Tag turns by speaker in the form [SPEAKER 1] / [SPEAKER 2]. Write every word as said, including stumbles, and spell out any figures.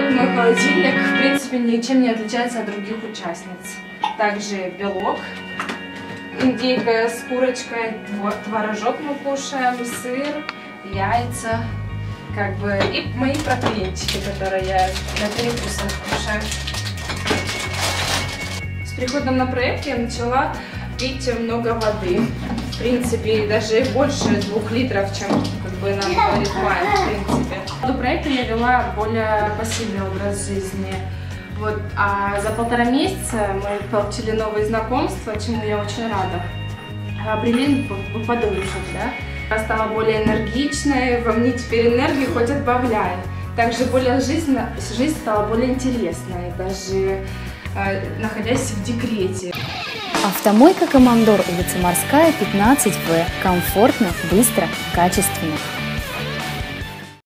[SPEAKER 1] Вот мой холодильник, в принципе, ничем не отличается от других участниц. Также белок, индейка с курочкой, творожок мы кушаем, сыр, яйца, как бы, и мои протеинчики, которые я на перекусах кушаю. С приходом на проект я начала пить много воды. В принципе, даже больше двух литров, чем как бы нам говорит Майя, в принципе. До проекта я вела более пассивный образ жизни. Вот, а за полтора месяца мы получили новые знакомства, чему я очень рада. Обрели подушек, да? Я стала более энергичной, во мне теперь энергии хоть отбавляй. Также более жизнь, жизнь стала более интересной, даже э, находясь в декрете.
[SPEAKER 2] Автомойка Командор, улица Морская, пятнадцать В. Комфортно, быстро, качественно.